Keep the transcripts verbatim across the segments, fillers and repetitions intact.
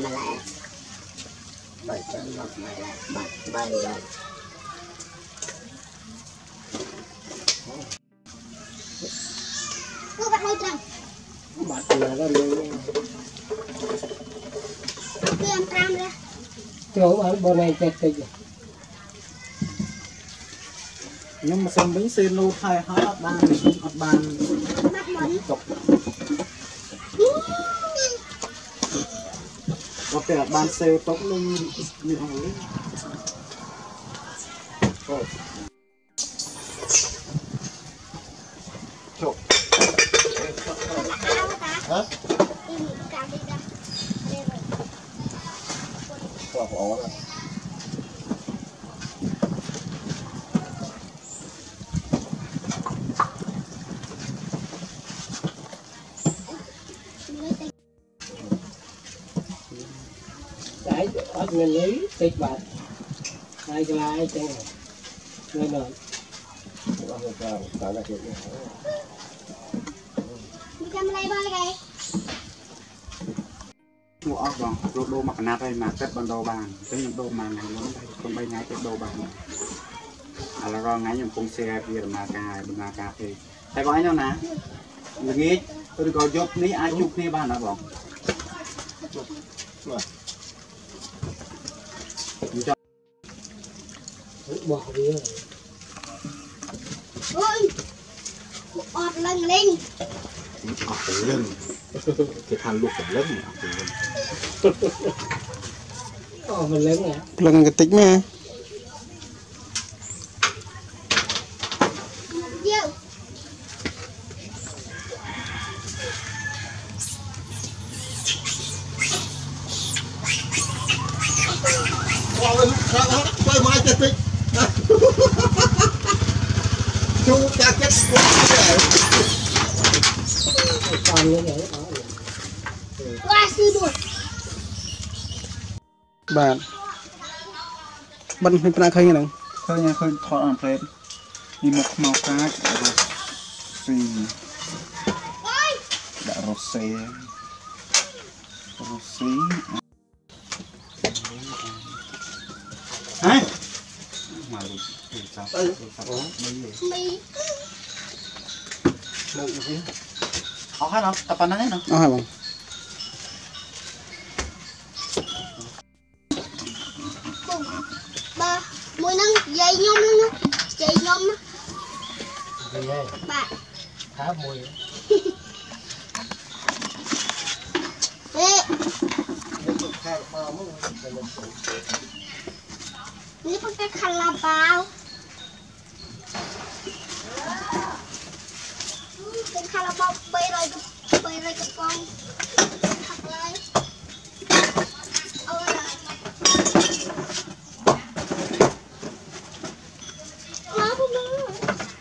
mà lại bảy trăm một này lại bảy bảy rồi cứ bắt đây trăng bắt là ra luôn cứ ăn cam ra chỗ ở bên này tết tết nhưng mà xong bánh xe lô thay hết ban ban tục có thể ban xe tốt lên như thế chụp hả quả ổ rồi cái ở nguyên lý tịch bạc hai cái lai trên này lên rồi mua ốc vòng rô đô mặc nát đây mà cất bằng đồ bàn cái những đồ mà ngày lớn đây không bay ngay cái đồ bàn à là rồi ngay những công xe kia mà cà mà cà phê thấy có ai nhau nè người nghĩ tôi có giúp ní ai chụp ní bàn đó vòng bỏ đi ôi ọt lần lên ọt lần cái thằng lục phải lớn mà ọt mình lớn nè lần cái tính mà tôi mai chết tích chú cha chết còn như vậy qua sư đuổi bạn bắn hay pha khơi như nào khơi nha khơi thọ làm phết đi một màu cá rồi xì đã rô xe rô xí hả mà đi sao ừ mi khó hết không tập anh ấy nữa ờ bằng ba mùi nâng dây nhôm luôn dây nhôm á ba thả mùi ini pakai kalabau cái kalabau bay rồi bay rồi cái con thậtเลยôi là nó không được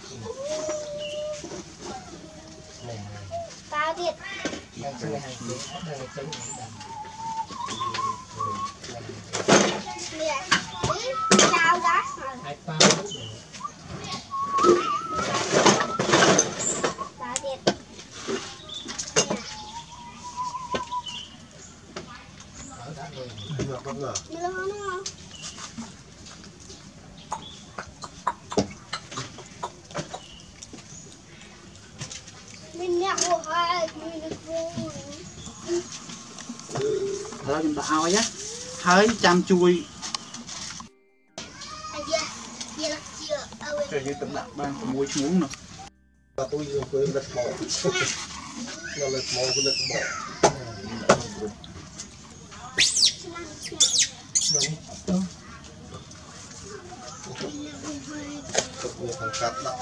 tao thiệt chào đó hai bao tao thiệt được không ngờ mình nhặt một hai mình được vui thôi chúng ta ao nhé hơi chăm chui trời như tấm nặng ban muối xuống nữa và tôi dùng cái lật mỏ là lật mỏ cái lật mỏ tập người thằng cắt đó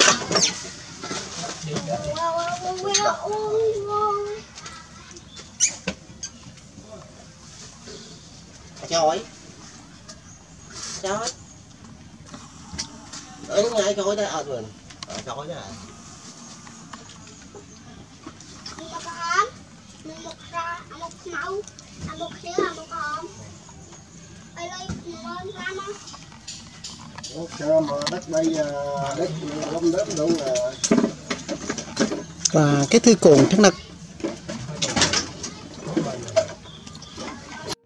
chói chói ấy ngay chói đây ở vườn chói này một ra một máu một khía một hòm ở đây ngon ra mà ok mà đất đây đất lông đất đâu là và cái thư cồn chắc là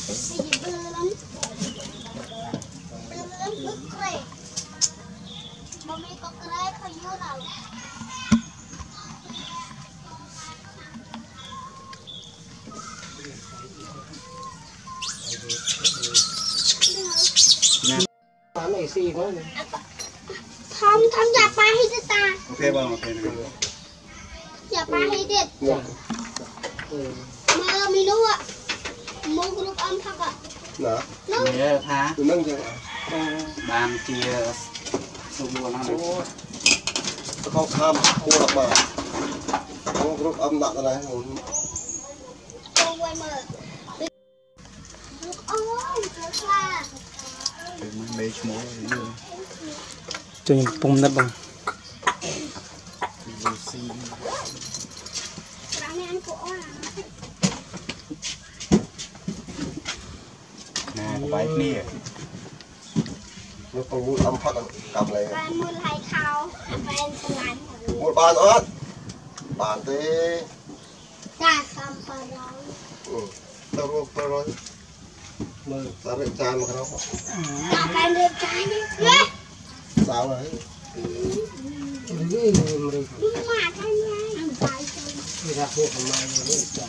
Bán này xì quá này. Không, không giả ba hay đứt ta. Ok bang, ok này. Giả ba hay đứt. Mà mình đâu ạ? Muốn group âm thật ạ. Nè. Nè tha. Tôi nâng cho. Bàn chia số buồn nó đấy. Không tham mua được mà. Không group âm nặng này. Không quay mở. Group âm rất là. Mình lấy chmó rồi. cho nhìn bông nắp bằng nè bài kia nó còn mua âm phát cầm này Bạn mua lại khao. Bạn sẽ làm. mua bàn ớt bàn thế Ta không phải đó. ừ tao rồi tao rồi mơ tao được tràn mà không Ta bạn được trái đi. sao đấy Cái gì mà Nhưng mà cái này phải đi ra hộ mà nó chả.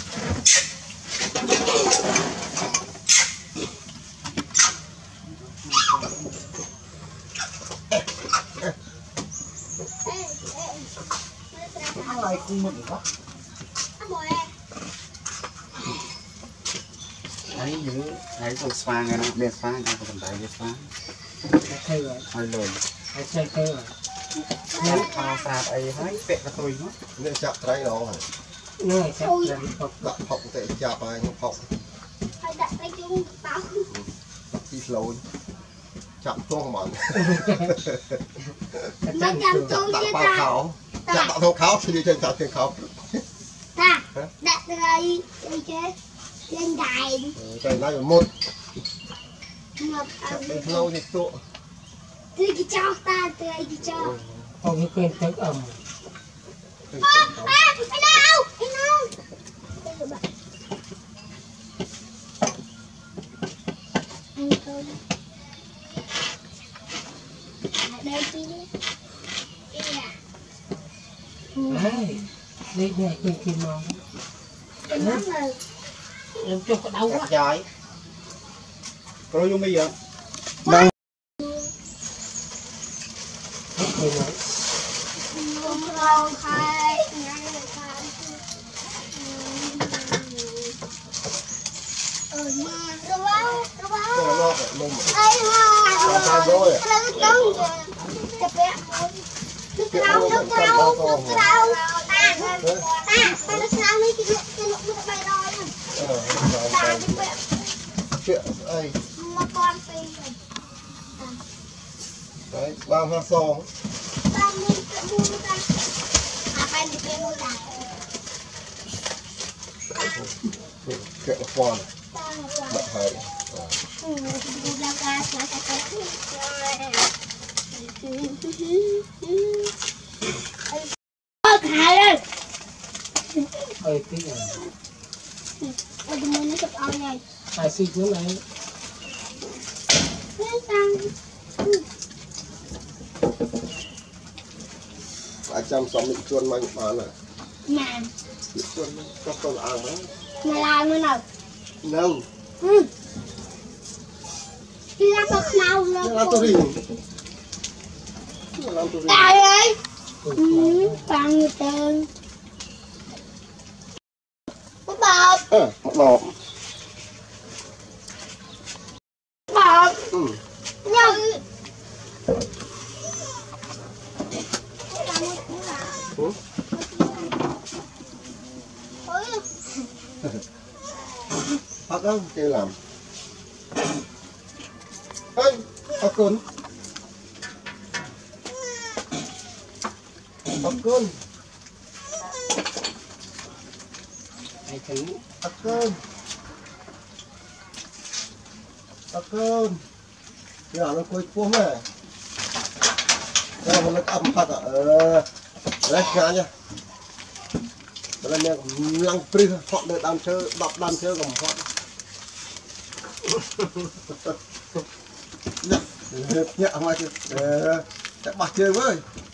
Ai cũng mất đó. ấy giữ ấy rồi xoang cái nó biệt xoang cái phần đấy biệt xoang Thay rồi. hơi lồi Thay thay thay rồi. nhát thao sạt ấy hết tệ cái tôi nó nên chặt trái đó Nơi sẽ làm học. đặt học tệ chặt ai không học Phải đặt tay chung tao. đi lôi chặt chuông mòn Mấy trăm chặt chung đặt chia bao ta. khảo chặt đặt bao khảo thì đi chơi chặt trên khảo Ta đặt đây đây chứ lên đài cái này là một ngập chặt ở bên lâu thì tụ từ cái cho ta từ cái cho Không có quên tiếng ẩm. à à anh đâu anh đâu anh không đây đi Đấy. Đây này quên kim mong. em nói rồi Em cho có đau quá. giỏi rồi dùng bây giờ đang Hết rồi nói. không không khai ngay là khai ừ mà đâu báo đâu báo cho nó nôm ai mà sao rồi nó đúng rồi chụp bé nước rau nước rau nước rau ta ta ta nước rau mấy cái nước cái nước nước bay rồi ta chụp bé chuyện ấy mà con phi đấy ba hoa song ta mua cái mua ta à phải đi cái mua ta chuyện con ta là bật hơi ừ đi ra ra ra ra thả lên Ơi tí rồi. ôi đừng muốn nó chụp ao này Ai xí xuống này. lên tăng hai trăm sáu mươi chuồn mạnh bán à mà chuồn các con ăn đấy mày làm nữa nào nâu ừ đi ra có nào làm nữa tôi đi làm tôi đi trời ơi ừ bằng người tên có bọt à một lọ bọt ừ nhau ừ bắt đâu chơi làm ơi bắt côn bắt côn Ai thử. bắt côn bắt côn cái nào nó quay cuống này đây nó âm phát à ờ đấy ngã nha đây là lăng pri họ để đam chơi đập đam chơi cầm họ nhẹ nhẹ mà chứ chắc bạc chơi với